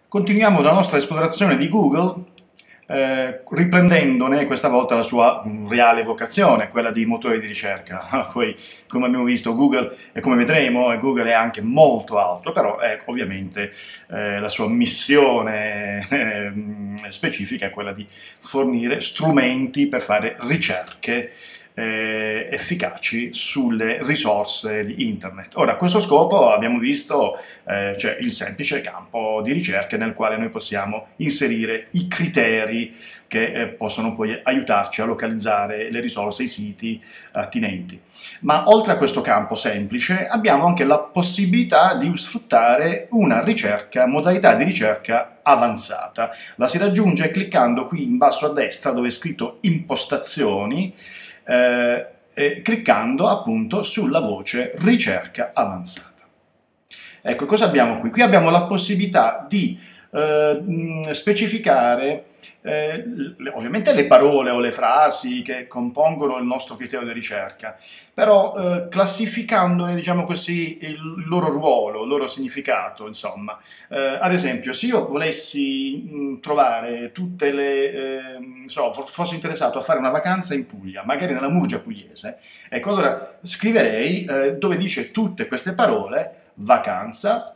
Continuiamo la nostra esplorazione di Google, riprendendone questa volta la sua reale vocazione, quella di motore di ricerca. Poi, come abbiamo visto, Google, e come vedremo, Google è anche molto altro, però ovviamente la sua missione specifica è quella di fornire strumenti per fare ricerche efficaci sulle risorse di internet. Ora, a questo scopo abbiamo visto c'è il semplice campo di ricerca nel quale noi possiamo inserire i criteri che possono poi aiutarci a localizzare le risorse, i siti attinenti. Ma oltre a questo campo semplice abbiamo anche la possibilità di sfruttare una modalità di ricerca avanzata. La si raggiunge cliccando qui in basso a destra dove è scritto impostazioni, cliccando appunto sulla voce ricerca avanzata. Ecco, cosa abbiamo qui? Qui abbiamo la possibilità di specificare ovviamente le parole o le frasi che compongono il nostro criterio di ricerca, però classificandone, diciamo così, il loro ruolo, il loro significato, insomma. Ad esempio, se io volessi trovare tutte le... fossi interessato a fare una vacanza in Puglia, magari nella Murgia pugliese, ecco, allora scriverei dove dice tutte queste parole, vacanza,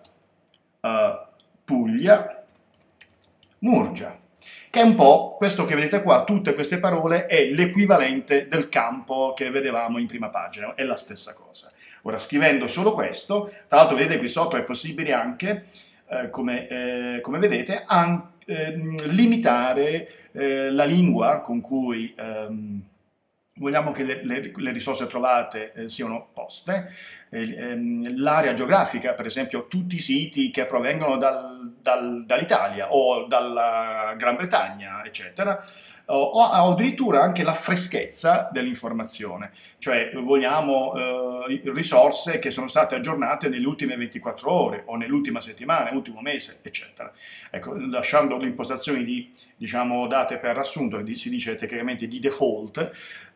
Puglia, Murgia, che è un po' questo che vedete qua, tutte queste parole è l'equivalente del campo che vedevamo in prima pagina, è la stessa cosa. Ora, scrivendo solo questo, tra l'altro vedete qui sotto è possibile anche, come vedete, limitare la lingua con cui vogliamo che le risorse trovate siano poste, l'area geografica, per esempio tutti i siti che provengono dall'Italia o dalla Gran Bretagna, eccetera, o addirittura anche la freschezza dell'informazione, cioè vogliamo risorse che sono state aggiornate nelle ultime 24 ore o nell'ultima settimana, nell'ultimo mese, eccetera. Ecco, lasciando le impostazioni di, diciamo, date per assunto, si dice tecnicamente di default,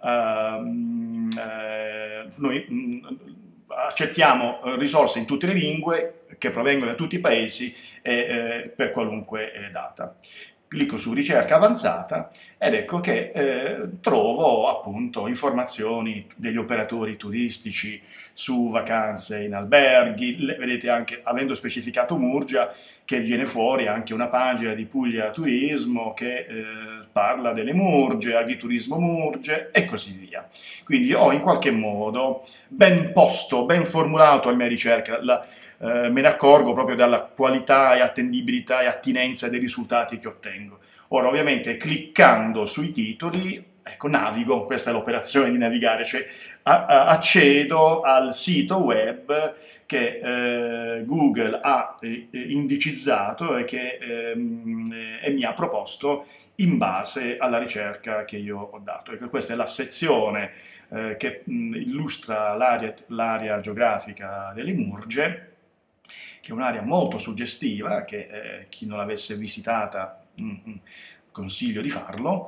noi accettiamo risorse in tutte le lingue che provengono da tutti i paesi e per qualunque data. Clicco su ricerca avanzata ed ecco che trovo appunto informazioni degli operatori turistici su vacanze in alberghi, vedete anche, avendo specificato Murgia, che viene fuori anche una pagina di Puglia Turismo che parla delle Murge, Agriturismo Murge e così via. Quindi ho in qualche modo ben posto, ben formulato la mia ricerca, me ne accorgo proprio dalla qualità e attendibilità e attinenza dei risultati che ottengo. Ora, ovviamente, cliccando sui titoli, ecco, navigo, questa è l'operazione di navigare, cioè accedo al sito web che Google ha indicizzato e che mi ha proposto in base alla ricerca che io ho dato. Ecco, questa è la sezione che illustra l'area geografica delle Murge, che è un'area molto suggestiva, che chi non l'avesse visitata consiglio di farlo.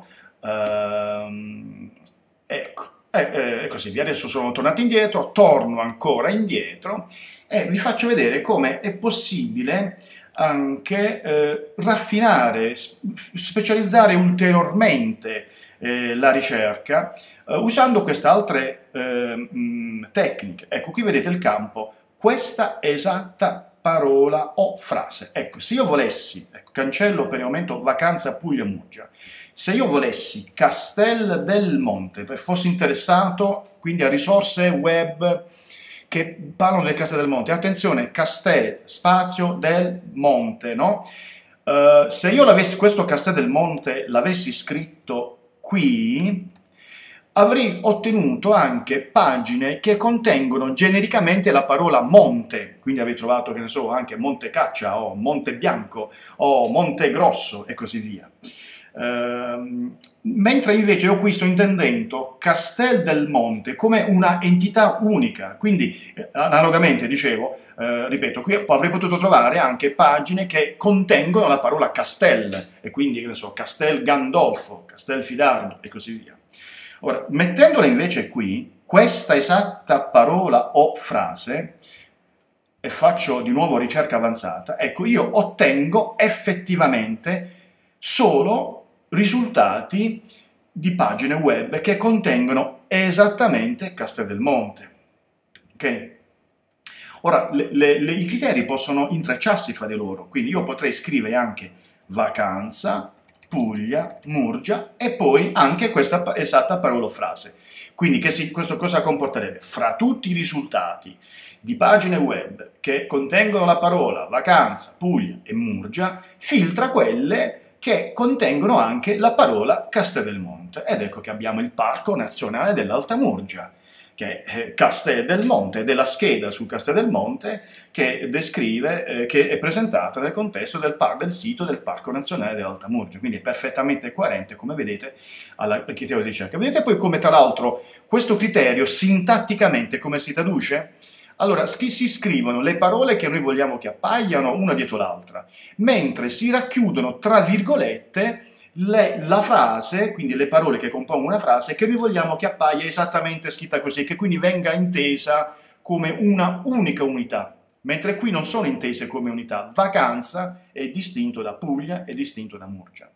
Ecco, e così via. Adesso sono tornato indietro, torno ancora indietro e vi faccio vedere come è possibile anche raffinare, specializzare ulteriormente la ricerca usando queste altre tecniche. Ecco, qui vedete il campo, questa esatta parola o frase. Ecco, se io volessi, ecco, cancello per il momento vacanza Puglia Murgia, se io volessi Castel del Monte, fossi interessato quindi a risorse web che parlano del Castel del Monte, attenzione, Castel, spazio del Monte, no? Se io questo Castel del Monte l'avessi scritto qui, avrei ottenuto anche pagine che contengono genericamente la parola monte, quindi avrei trovato, che ne so, anche Monte Caccia o Monte Bianco o Monte Grosso e così via. Mentre invece io qui sto intendendo Castel del Monte come una entità unica, quindi analogamente dicevo, ripeto, qui avrei potuto trovare anche pagine che contengono la parola Castel e quindi, che ne so, Castel Gandolfo, Castel Fidardo e così via. Ora, mettendola invece qui, questa esatta parola o frase e faccio di nuovo ricerca avanzata, ecco, io ottengo effettivamente solo risultati di pagine web che contengono esattamente Castel del Monte. Ok? Ora, i criteri possono intrecciarsi fra di loro, quindi io potrei scrivere anche vacanza, Puglia, Murgia e poi anche questa esatta parola o frase. Quindi questo cosa comporterebbe? Fra tutti i risultati di pagine web che contengono la parola vacanza, Puglia e Murgia, filtra quelle che contengono anche la parola Castel del Monte. Ed ecco che abbiamo il Parco Nazionale dell'Alta Murgia, che è Castel del Monte, della scheda sul Castel del Monte che descrive, che è presentata nel contesto del sito del Parco Nazionale dell'Alta Murgia, quindi è perfettamente coerente, come vedete, al criterio di ricerca. Vedete poi come, tra l'altro, questo criterio sintatticamente come si traduce? Allora, si scrivono le parole che noi vogliamo che appaiano una dietro l'altra, mentre si racchiudono tra virgolette la frase, quindi le parole che compongono una frase, che noi vogliamo che appaia esattamente scritta così, che quindi venga intesa come una unica unità, mentre qui non sono intese come unità. Vacanza è distinto da Puglia, è distinto da Murgia.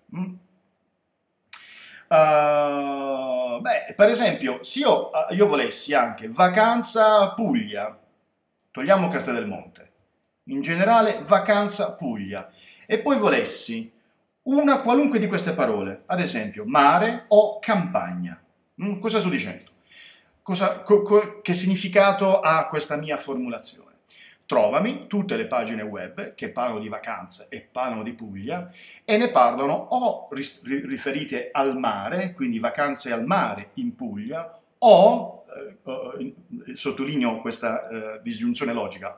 Per esempio, se io volessi anche vacanza Puglia, togliamo Castel del Monte, in generale vacanza Puglia, e poi volessi una qualunque di queste parole, ad esempio mare o campagna. Cosa sto dicendo? Che significato ha questa mia formulazione? Trovami tutte le pagine web che parlano di vacanze e parlano di Puglia e ne parlano o riferite al mare, quindi vacanze al mare in Puglia, o sottolineo questa disgiunzione logica,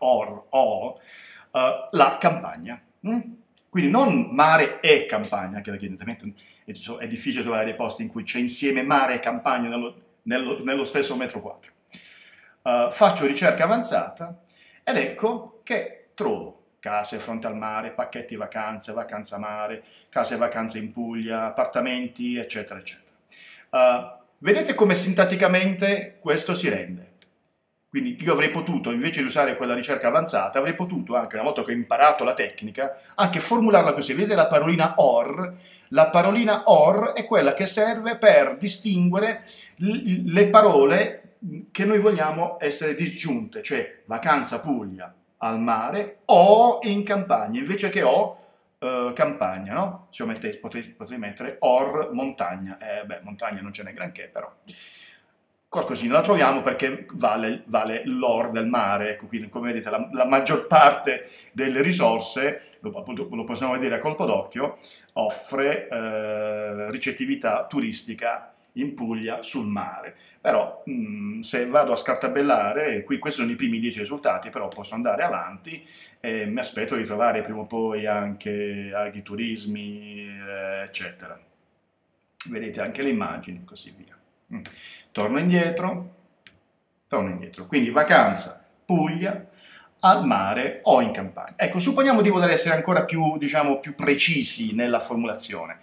la campagna. Quindi non mare e campagna, che evidentemente è difficile trovare dei posti in cui c'è insieme mare e campagna nello stesso metro quadro. Faccio ricerca avanzata ed ecco che trovo case fronte al mare, pacchetti vacanze, vacanza mare, case vacanze in Puglia, appartamenti, eccetera, eccetera. Vedete come sintatticamente questo si rende? Quindi io avrei potuto, invece di usare quella ricerca avanzata, avrei potuto, anche una volta che ho imparato la tecnica, anche formularla così. Vedete la parolina or? La parolina or è quella che serve per distinguere le parole che noi vogliamo essere disgiunte, cioè vacanza Puglia al mare o in campagna, invece che campagna, no? Se io potrei mettere or montagna. Montagna non ce n'è granché, però qualcosina la troviamo perché vale l'or del mare. Ecco, quindi come vedete la maggior parte delle risorse, lo possiamo vedere a colpo d'occhio, offre ricettività turistica in Puglia sul mare. Però se vado a scartabellare, questi sono i primi 10 risultati, però posso andare avanti e mi aspetto di trovare prima o poi anche agriturismi, eccetera. Vedete anche le immagini e così via. Torno indietro, quindi vacanza, Puglia, al mare o in campagna. Ecco, supponiamo di voler essere ancora più, diciamo, più precisi nella formulazione.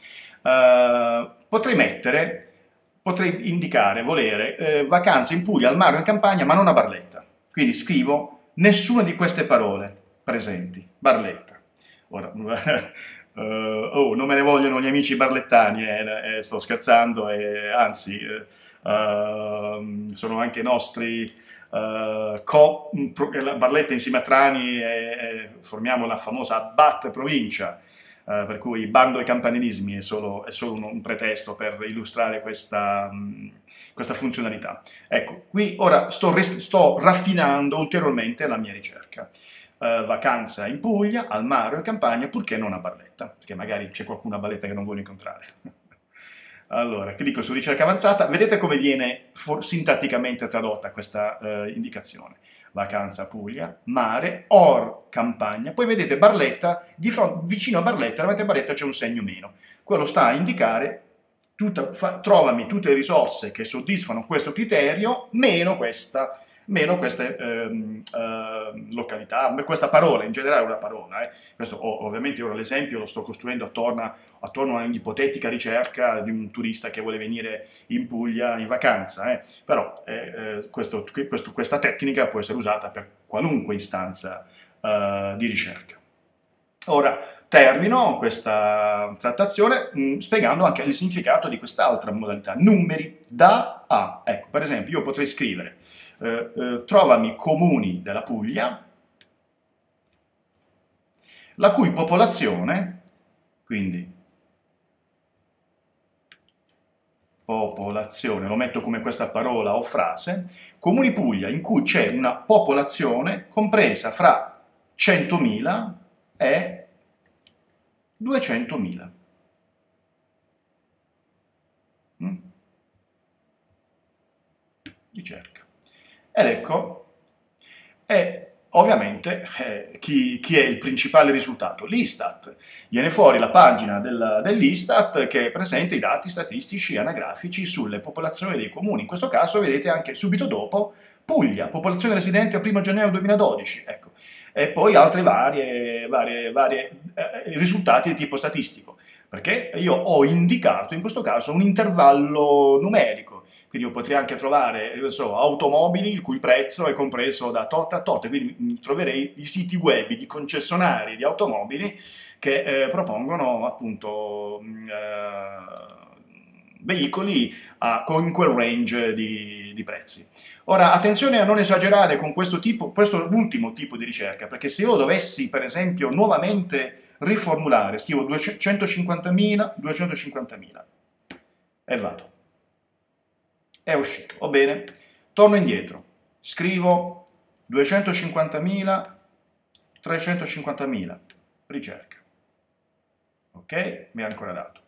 Potrei indicare, volere, vacanze in Puglia, al mare o in campagna, ma non a Barletta. Quindi scrivo nessuna di queste parole presenti. Barletta. Ora, non me ne vogliono gli amici barlettani, sto scherzando, anzi, sono anche nostri la Barletta insieme a Trani formiamo la famosa BAT provincia, per cui bando ai campanilismi è solo un pretesto per illustrare questa funzionalità. Ecco, qui ora sto raffinando ulteriormente la mia ricerca. Vacanza in Puglia, al mare o in campagna, purché non a Barletta, perché magari c'è qualcuno a Barletta che non voglio incontrare. Allora, clicco su ricerca avanzata, vedete come viene sintatticamente tradotta questa indicazione. Vacanza Puglia, mare, or campagna, poi vedete Barletta, vicino a Barletta, davanti a Barletta c'è un segno meno. Quello sta a indicare, trovami tutte le risorse che soddisfano questo criterio, meno queste località, questa parola, in generale una parola. Questo ovviamente ora l'esempio lo sto costruendo attorno a un'ipotetica ricerca di un turista che vuole venire in Puglia in vacanza, però questa tecnica può essere usata per qualunque istanza di ricerca. Ora, termino questa trattazione spiegando anche il significato di quest'altra modalità, numeri da a. Ecco, per esempio, io potrei scrivere trovami comuni della Puglia, la cui popolazione, quindi popolazione, lo metto come questa parola o frase, comuni Puglia in cui c'è una popolazione compresa fra 100.000 e 200.000. Ricerca. Ed ecco, ovviamente chi è il principale risultato? L'Istat. Viene fuori la pagina dell'Istat che presenta i dati statistici anagrafici sulle popolazioni dei comuni. In questo caso vedete anche subito dopo Puglia, popolazione residente a 1 gennaio 2012. Ecco. E poi altri vari risultati di tipo statistico, perché io ho indicato in questo caso un intervallo numerico. Quindi io potrei anche trovare, automobili il cui prezzo è compreso da tot a tot, quindi troverei i siti web di concessionari di automobili che propongono appunto veicoli con quel range di prezzi. Ora, attenzione a non esagerare con questo ultimo tipo di ricerca, perché se io dovessi, per esempio, nuovamente riformulare, scrivo 250.000, 250.000 e vado. È uscito, va bene, torno indietro, scrivo 250.000, 350.000, ricerca, ok, mi ha ancora dato,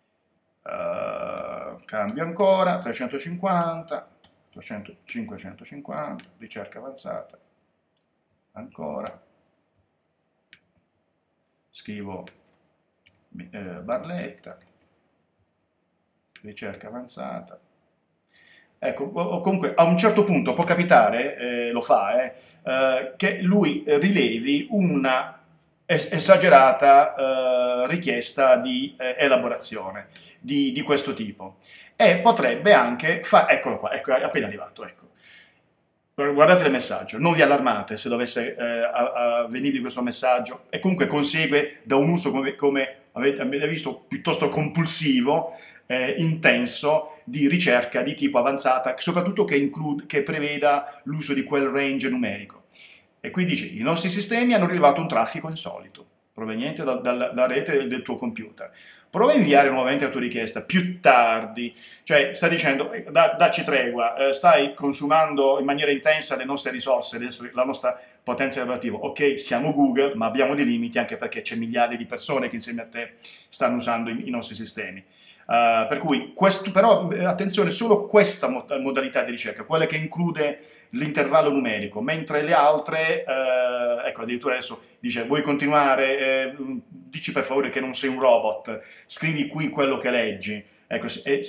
cambio ancora, 350, 550, ricerca avanzata, ancora, scrivo Barletta, ricerca avanzata. Ecco, comunque a un certo punto può capitare, lo fa, che lui rilevi una esagerata richiesta di elaborazione di questo tipo e potrebbe anche fare, eccolo qua, ecco, è appena arrivato, ecco. Guardate il messaggio, non vi allarmate se dovesse venirvi questo messaggio e comunque consegue da un uso come avete visto piuttosto compulsivo, intenso, di ricerca di tipo avanzata, soprattutto che preveda l'uso di quel range numerico. E qui dice, i nostri sistemi hanno rilevato un traffico insolito, proveniente dalla rete del tuo computer. Prova a inviare nuovamente la tua richiesta più tardi, cioè sta dicendo, dacci tregua, stai consumando in maniera intensa le nostre risorse, la nostra potenza lavorativa. Ok, siamo Google, ma abbiamo dei limiti anche perché c'è migliaia di persone che insieme a te stanno usando i nostri sistemi. Per cui, però attenzione, solo questa modalità di ricerca, quella che include l'intervallo numerico, mentre le altre, ecco, addirittura adesso dice, vuoi continuare, dici per favore che non sei un robot, scrivi qui quello che leggi. Ecco,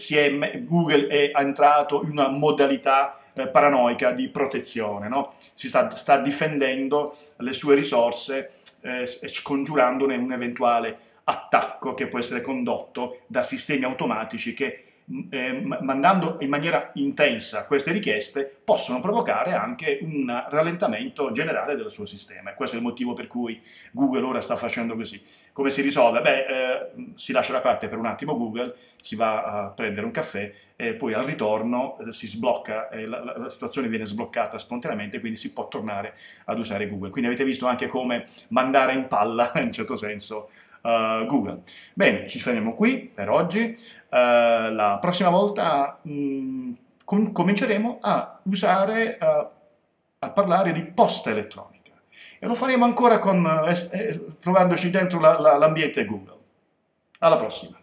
Google è entrato in una modalità paranoica di protezione, no? Si sta difendendo le sue risorse, scongiurandone un eventuale attacco che può essere condotto da sistemi automatici che mandando in maniera intensa queste richieste possono provocare anche un rallentamento generale del suo sistema e questo è il motivo per cui Google ora sta facendo così. Come si risolve? Beh, si lascia da parte per un attimo Google, si va a prendere un caffè e poi al ritorno si sblocca, la situazione viene sbloccata spontaneamente, quindi si può tornare ad usare Google. Quindi avete visto anche come mandare in palla, in un certo senso, Google. Bene, ci fermiamo qui per oggi. La prossima volta cominceremo a usare, a parlare di posta elettronica e lo faremo ancora trovandoci dentro l'ambiente Google. Alla prossima!